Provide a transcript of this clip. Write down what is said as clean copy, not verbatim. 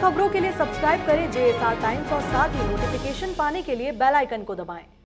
खबरों के लिए सब्सक्राइब करें JSR टाइम्स और साथ ही नोटिफिकेशन पाने के लिए बेल आइकन को दबाएं।